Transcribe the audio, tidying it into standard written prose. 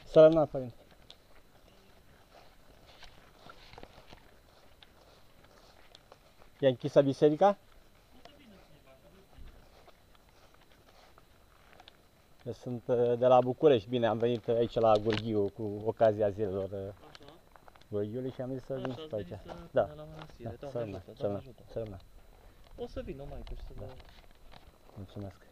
Sărăna, părinte. E închisă biserica? Eu sunt de la București, bine, am venit aici la Gurghiu cu ocazia zilelor Gurghiului și am zis să vin și pe aici. Da, Doamne ajută, Doamne ajută. sărăna. O să vin, nu mai că să vă... Mulțumesc.